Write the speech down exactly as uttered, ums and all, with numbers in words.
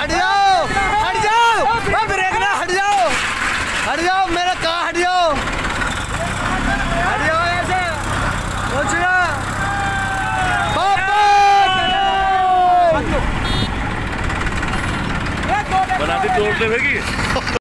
हट जाओ हट जाओ ब्रेक ना हट जाओ हट जाओ मेरा कहाँ हट जाओ हट जाओ ऐसे कुछ ना बना दी तोड़ दे